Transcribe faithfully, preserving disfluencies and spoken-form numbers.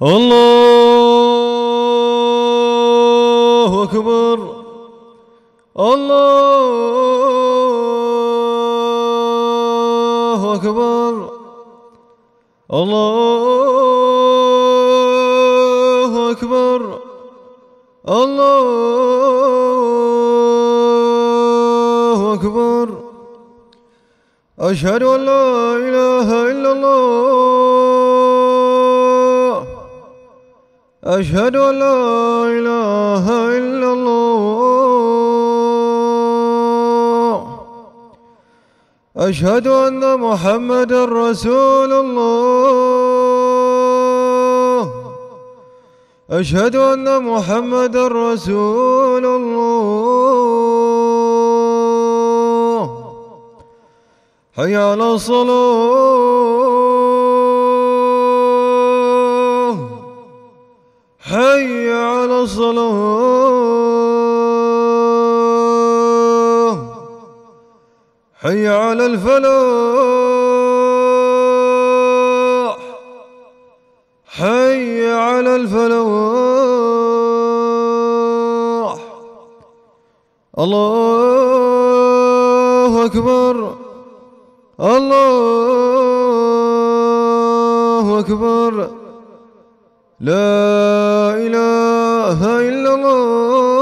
الله أكبر. الله أكبر. الله أكبر. الله أكبر. أشهد أن لا إله إلا الله. أشهد أن لا إله إلا الله. أشهد أن محمدا رسول الله. أشهد أن محمدا رسول الله. حي على الصلاة. حي على الصلاة. حي على الفلاح. حي على الفلاح. الله أكبر. الله أكبر. لا إله إلا الله.